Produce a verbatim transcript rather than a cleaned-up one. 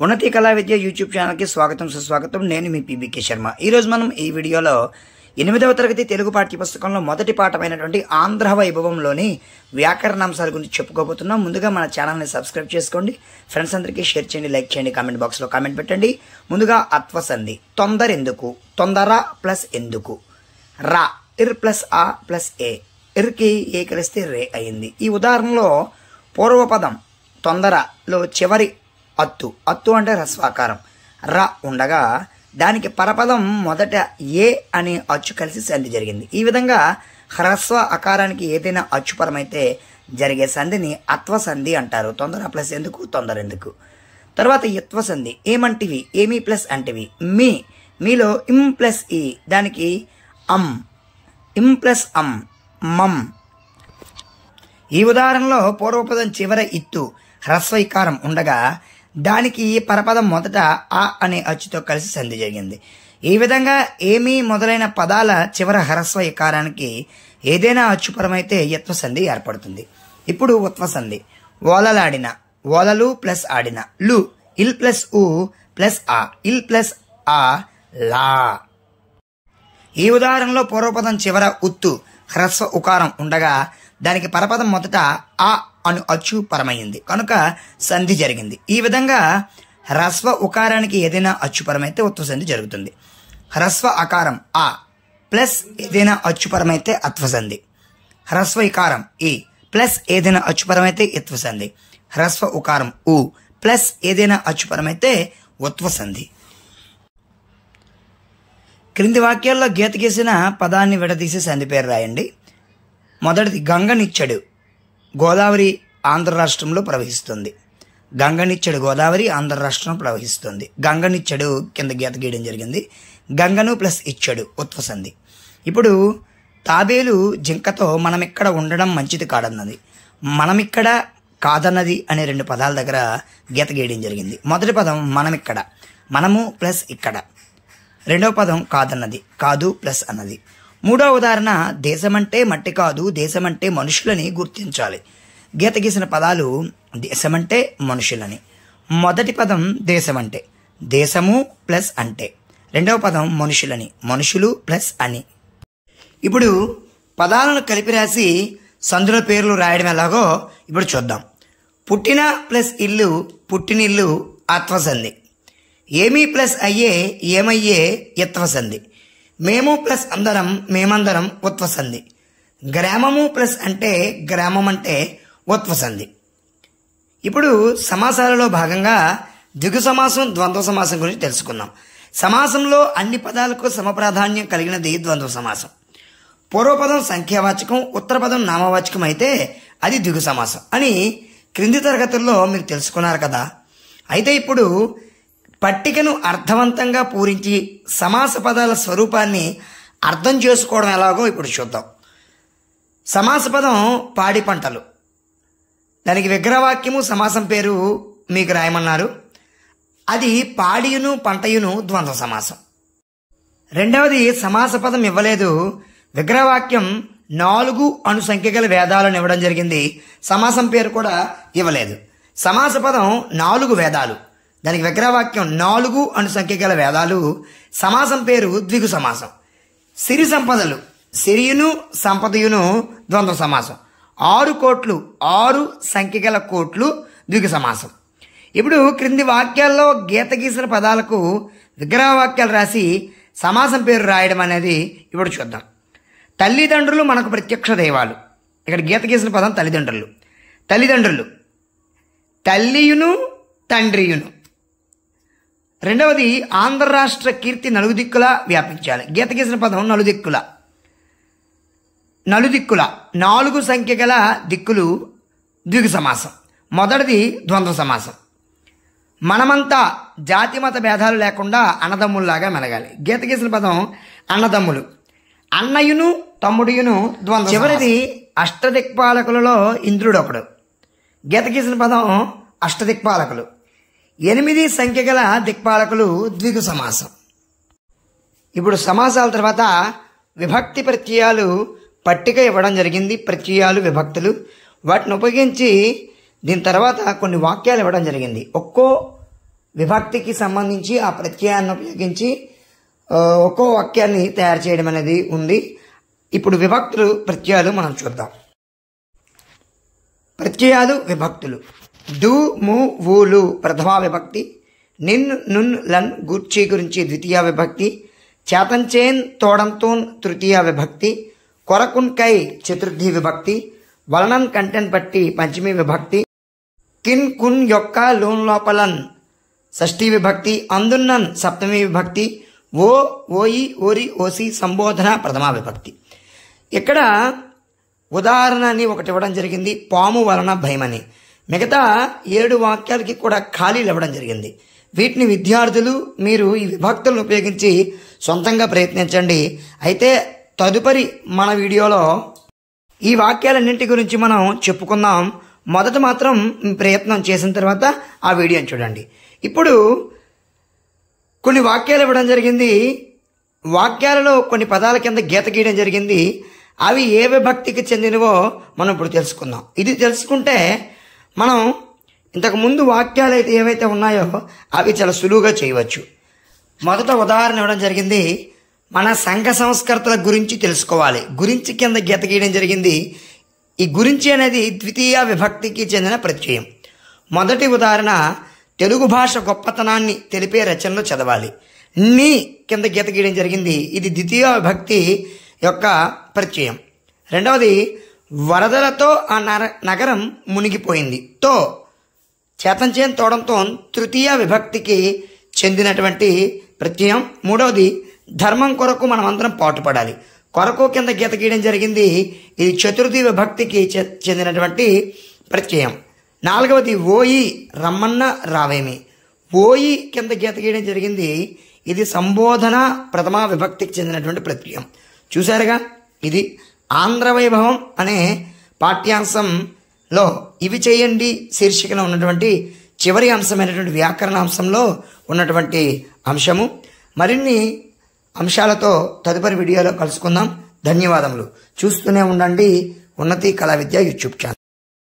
ఉన్నతి కళా విద్య యూట్యూబ్ ఛానల్కి స్వాగతం సుస్వాగతం. నేను మీ పీబీకే శర్మ. ఈరోజు మనం ఈ వీడియోలో ఎనిమిదవ తరగతి తెలుగు పాఠ్య పుస్తకంలో మొదటి పాఠమైనటువంటి ఆంధ్ర వైభవంలోని వ్యాకరణాంశాల గురించి చెప్పుకోబోతున్నాం. ముందుగా మన ఛానల్ని సబ్స్క్రైబ్ చేసుకోండి, ఫ్రెండ్స్ అందరికీ షేర్ చేయండి, లైక్ చేయండి, కామెంట్ బాక్స్లో కామెంట్ పెట్టండి. ముందుగా అత్వసంధి. తొందర ఎందుకు, తొందర ప్లస్ ఎందుకు, రా ఇర్ ప్లస్ ఆ ప్లస్ ఏ, ఇర్కి ఏ కలిస్తే రే అయింది. ఈ ఉదాహరణలో పూర్వపదం తొందరలో చివరి అత్తు, అత్తు అంటే రస్వాకారం ర ఉండగా దానికి పరపదం మొదట ఏ అనే అచ్చు కలిసి సంధి జరిగింది. ఈ విధంగా హ్రస్వ అకారానికి ఏదైనా అచ్చుపరమైతే జరిగే సంధిని అత్వసంధి అంటారు. తొందర ప్లస్ ఎందుకు, తొందర ఎందుకు. తర్వాత యత్వసంధి. ఏమంటివి, ఏమి ప్లస్ అంటివి. మీ, మీలో ఇం ప్లస్ ఈ, దానికి అం, ఇం ప్లస్ అం, మం. ఈ ఉదాహరణలో పూర్వపదం చివర ఇత్తు హ్రస్వ ఇకారం ఉండగా దానికి పరపదం మొదట ఆ అనే అచ్చుతో కలిసి సంధి జరిగింది. ఈ విధంగా ఏమి మొదలైన పదాల చివర హ్రస్వ ఇకారానికి ఏదైనా అచ్చుపరమైతే యత్వసంధి ఏర్పడుతుంది. ఇప్పుడు ఉత్వసంధి. ఓలలాడిన, ఓలలు ప్లస్ ఆడిన, లు ఇల్ ప్లస్ ఉ ప్లస్ ఆ, ఇల్ ప్లస్ ఆ లా. ఈ ఉదాహరణలో పూర్వపదం చివర ఉత్తు హ్రస్వ ఉకారం ఉండగా దానికి పరపదం మొదట ఆ అను అచ్చు పరమైంది కనుక సంధి జరిగింది. ఈ విధంగా హ్రస్వ ఉకారానికి ఏదైనా అచ్చుపరమైతే ఉత్వసంధి జరుగుతుంది. హ్రస్వ అకారం ఆ ప్లస్ ఏదైనా అచ్చుపరమైతే అత్వసంధి. హ్రస్వ ఇకారం ఈ ప్లస్ ఏదైనా అచ్చుపరమైతే ఇత్వసంధి. హ్రస్వ ఉకారం ఉ ప్లస్ ఏదైనా అచ్చుపరమైతే ఉత్వసంధి. క్రింది వాక్యాల్లో గీత గీసిన పదాన్ని విడదీసి సంధి పేరు రాయండి. మొదటిది గంగనిచ్చడు. గోదావరి ఆంధ్ర రాష్ట్రంలో ప్రవహిస్తుంది. గంగనిచ్చడు గోదావరి ఆంధ్ర రాష్ట్రంలో ప్రవహిస్తుంది. గంగనిచ్చడు కింద గీత గీయడం జరిగింది. గంగను ప్లస్ ఇచ్చడు ఉత్వసంధి. ఇప్పుడు తాబేలు జింకతో మనమిక్కడ ఉండడం మంచిది కాదన్నది, మనమిక్కడ కాదన్నది అనే రెండు పదాల దగ్గర గీత గీయడం జరిగింది. మొదటి పదం మనమిక్కడ, మనము ప్లస్ ఇక్కడ. రెండవ పదం కాదన్నది, కాదు ప్లస్ అన్నది. మూడో ఉదాహరణ దేశమంటే మట్టి కాదు, దేశమంటే మనుషులని గుర్తించాలి. గీత గీసిన పదాలు దేశమంటే మనుషులని. మొదటి పదం దేశమంటే, దేశము ప్లస్ అంటే. రెండవ పదం మనుషులని, మనుషులు ప్లస్ అని. ఇప్పుడు పదాలను కలిపి రాసి సందుల పేర్లు రాయడం ఎలాగో ఇప్పుడు చూద్దాం. పుట్టిన ప్లస్ ఇల్లు, పుట్టినిల్లు అత్వసంధి. ఏమీ ప్లస్ అయ్యే, ఏమయ్యే యత్వసంధి. మేము ప్లస్ అందరం, మేమందరం ఉత్వసంధి. గ్రామము ప్లస్ అంటే, గ్రామం అంటే ఉత్వసంధి. ఇప్పుడు సమాసాలలో భాగంగా ద్విగు సమాసం, ద్వంద్వ సమాసం గురించి తెలుసుకుందాం. సమాసంలో అన్ని పదాలకు సమప్రాధాన్యం కలిగినది ద్వంద్వ సమాసం. పూర్వపదం సంఖ్యావాచకం, ఉత్తరపదం నామవాచకం అయితే అది ద్విగు సమాసం అని క్రింది తరగతుల్లో మీరు తెలుసుకున్నారు కదా. అయితే ఇప్పుడు పట్టికను అర్థవంతంగా పూరించి సమాస పదాల స్వరూపాన్ని అర్థం చేసుకోవడం ఎలాగో ఇప్పుడు చూద్దాం. సమాస పదం పాడి పంటలు. దానికి విగ్రహవాక్యము సమాసం పేరు మీకు రాయమన్నారు. అది పాడియును పంటయును ద్వంద్వ సమాసం. రెండవది సమాస పదం ఇవ్వలేదు, విగ్రహవాక్యం నాలుగు అను సంఖ్య గల వేదాలను ఇవ్వడం జరిగింది. సమాసం పేరు కూడా ఇవ్వలేదు. సమాస పదం నాలుగు వేదాలు, దానికి విగ్రహవాక్యం నాలుగు అను సంఖ్య గల వేదాలు. సమాసం పేరు ద్విగు సమాసం. సిరి సంపదలు, సిరియును సంపదయును ద్వంద్వ సమాసం. ఆరు కోట్లు, ఆరు సంఖ్య గల కోట్లు ద్విగు సమాసం. ఇప్పుడు క్రింది వాక్యాల్లో గీత గీసిన పదాలకు విగ్రహవాక్యాలు రాసి సమాసం పేరు రాయడం అనేది ఇప్పుడు చూద్దాం. తల్లిదండ్రులు మనకు ప్రత్యక్ష దైవాలు. ఇక్కడ గీత గీసిన పదం తల్లిదండ్రులు. తల్లిదండ్రులు తల్లియును తండ్రియును. రెండవది ఆంధ్ర రాష్ట్ర కీర్తి నలుదిక్కులా వ్యాపించాలి. గీత గీసిన పదం నలుదిక్కుల. నలుదిక్కుల నాలుగు సంఖ్య గల దిక్కులు ద్విగు సమాసం. మొదటిది ద్వంద్వ సమాసం. మనమంతా జాతిమత భేదాలు లేకుండా అన్నదమ్ముల్లాగా మెలగాలి. గీత గీసిన పదం అన్నదమ్ములు. అన్నయును తమ్ముడియును ద్వంద్వ. చివరిది అష్టదిక్పాలకులలో ఇంద్రుడు ఒకడు. గీత గీసిన పదం అష్టదిక్పాలకులు. ఎనిమిది సంఖ్య గల దిక్పాలకులు ద్విగు సమాసం. ఇప్పుడు సమాసాల తర్వాత విభక్తి ప్రత్యయాలు పట్టిక ఇవ్వడం జరిగింది. ప్రత్యయాలు విభక్తులు వాటిని ఉపయోగించి దీని తర్వాత కొన్ని వాక్యాలు ఇవ్వడం జరిగింది. ఒక్కో విభక్తికి సంబంధించి ఆ ప్రత్యయాన్ని ఉపయోగించి ఒక్కో వాక్యాన్ని తయారు చేయడం అనేది ఉంది. ఇప్పుడు విభక్తులు ప్రత్యయాలు మనం చూద్దాం. ప్రత్యయాలు విభక్తులు. డు ము ఊలు ప్రథమా విభక్తి, నిన్ నున్ లన్ గూర్చి గురించి ద్వితీయ విభక్తి, చేతంచేన్ తోడంతోన్ తృతీయ విభక్తి, కొరకున్ కై చతుర్థి విభక్తి, వలనన్ కంటెన్ పట్టి పంచమి విభక్తి, కిన్ కున్ యొక్క లోన్ లోపలన్ షష్ఠీ విభక్తి, అందున్నన్ సప్తమి విభక్తి, ఓ ఓయి ఓరి ఓసి సంబోధన ప్రథమా విభక్తి. ఇక్కడ ఉదాహరణ అని ఒకటి ఇవ్వడం జరిగింది, పాము వలన భయమని. మిగతా ఏడు వాక్యాలకి కూడా ఖాళీలు ఇవ్వడం జరిగింది. వీటిని విద్యార్థులు మీరు ఈ విభక్తులను ఉపయోగించి సొంతంగా ప్రయత్నించండి. అయితే తదుపరి మన వీడియోలో ఈ వాక్యాలన్నింటి గురించి మనం చెప్పుకుందాం. మొదట మాత్రం ప్రయత్నం చేసిన తర్వాత ఆ వీడియోని చూడండి. ఇప్పుడు కొన్ని వాక్యాలు ఇవ్వడం జరిగింది. వాక్యాలలో కొన్ని పదాల కింద గీత గీయడం జరిగింది. అవి ఏ విభక్తికి చెందినవో మనం ఇప్పుడు తెలుసుకుందాం. ఇది తెలుసుకుంటే మనం ఇంతకు ముందు వాక్యాలు అయితే ఏవైతే ఉన్నాయో అవి చాలా సులువుగా చేయవచ్చు. మొదట ఉదాహరణ ఇవ్వడం జరిగింది. మన సంఘ సంస్కర్తల గురించి తెలుసుకోవాలి. గురించి కింద గీత గీయడం జరిగింది. ఈ గురించి అనేది ద్వితీయ విభక్తికి చెందిన ప్రత్యయం. మొదటి ఉదాహరణ, తెలుగు భాష గొప్పతనాన్ని తెలిపే రచనలు చదవాలి. నీ కింద గీత గీయడం జరిగింది. ఇది ద్వితీయ విభక్తి యొక్క ప్రత్యయం. రెండవది, వరదలతో ఆ నగరం మునిగిపోయింది. తో చేతంచేన్ తోడంతో తృతీయ విభక్తికి చెందినటువంటి ప్రత్యయం. మూడవది, ధర్మం కొరకు మనం అందరం పాటుపడాలి. కొరకు కింద గీత గీయడం జరిగింది. ఇది చతుర్థి విభక్తికి చెందినటువంటి ప్రత్యయం. నాలుగవది, ఓయి రమ్మన్న రావేమి. ఓయి కింద గీత గీయడం జరిగింది. ఇది సంబోధన ప్రథమా విభక్తికి చెందినటువంటి ప్రత్యయం. చూశారుగా, ఇది ఆంధ్రవైభవం అనే పాఠ్యాంశంలో ఇవి చేయండి శీర్షికన ఉన్నటువంటి చివరి అంశమైనటువంటి వ్యాకరణ అంశంలో ఉన్నటువంటి అంశము. మరిన్ని అంశాలతో తదుపరి వీడియోలో కలుసుకుందాం. ధన్యవాదములు. చూస్తూనే ఉండండి ఉన్నతి కళా విద్య యూట్యూబ్ ఛానల్.